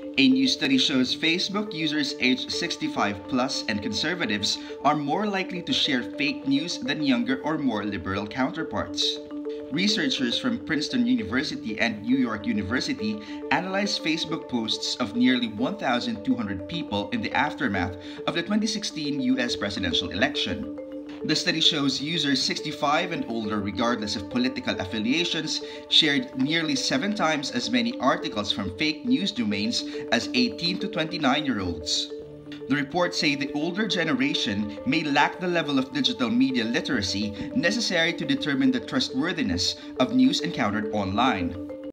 A new study shows Facebook users aged 65 plus and conservatives are more likely to share fake news than younger or more liberal counterparts. Researchers from Princeton University and New York University analyzed Facebook posts of nearly 1,200 people in the aftermath of the 2016 US presidential election. The study shows users 65 and older, regardless of political affiliations, shared nearly 7 times as many articles from fake news domains as 18 to 29-year-olds. The reports say the older generation may lack the level of digital media literacy necessary to determine the trustworthiness of news encountered online.